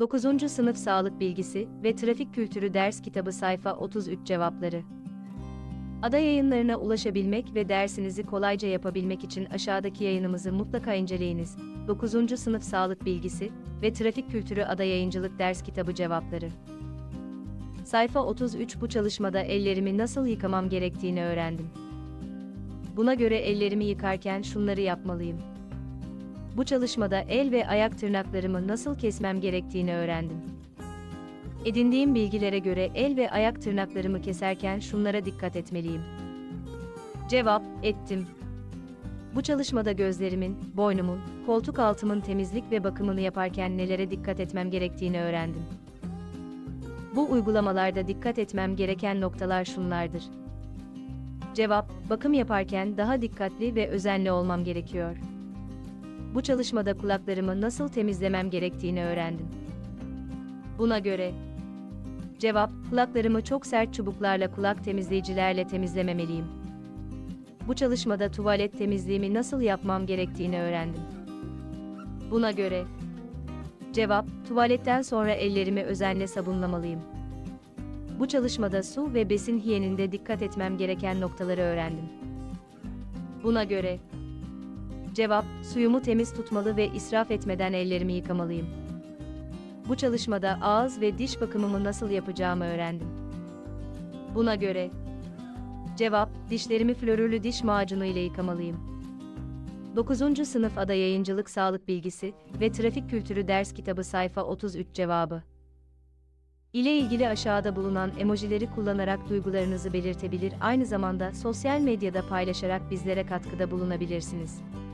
9. Sınıf Sağlık Bilgisi ve Trafik Kültürü Ders Kitabı Sayfa 33 Cevapları. Ada yayınlarına ulaşabilmek ve dersinizi kolayca yapabilmek için aşağıdaki yayınımızı mutlaka inceleyiniz. 9. Sınıf Sağlık Bilgisi ve Trafik Kültürü Ada Yayıncılık Ders Kitabı Cevapları. Sayfa 33. Bu çalışmada ellerimi nasıl yıkamam gerektiğini öğrendim. Buna göre ellerimi yıkarken şunları yapmalıyım. Bu çalışmada el ve ayak tırnaklarımı nasıl kesmem gerektiğini öğrendim. Edindiğim bilgilere göre el ve ayak tırnaklarımı keserken şunlara dikkat etmeliyim. Cevap: ettim. Bu çalışmada gözlerimin, boynumun, koltuk altımın temizlik ve bakımını yaparken nelere dikkat etmem gerektiğini öğrendim. Bu uygulamalarda dikkat etmem gereken noktalar şunlardır. Cevap: bakım yaparken daha dikkatli ve özenli olmam gerekiyor. Bu çalışmada kulaklarımı nasıl temizlemem gerektiğini öğrendim. Buna göre cevap: kulaklarımı çok sert çubuklarla kulak temizleyicilerle temizlememeliyim. Bu çalışmada tuvalet temizliğimi nasıl yapmam gerektiğini öğrendim. Buna göre cevap: tuvaletten sonra ellerimi özenle sabunlamalıyım. Bu çalışmada su ve besin higiyeninde dikkat etmem gereken noktaları öğrendim. Buna göre cevap: suyumu temiz tutmalı ve israf etmeden ellerimi yıkamalıyım. Bu çalışmada ağız ve diş bakımımı nasıl yapacağımı öğrendim. Buna göre cevap: dişlerimi florürlü diş macunu ile yıkamalıyım. 9. Sınıf Ada Yayıncılık Sağlık Bilgisi ve Trafik Kültürü Ders Kitabı Sayfa 33 Cevabı ile ilgili aşağıda bulunan emojileri kullanarak duygularınızı belirtebilir, aynı zamanda sosyal medyada paylaşarak bizlere katkıda bulunabilirsiniz.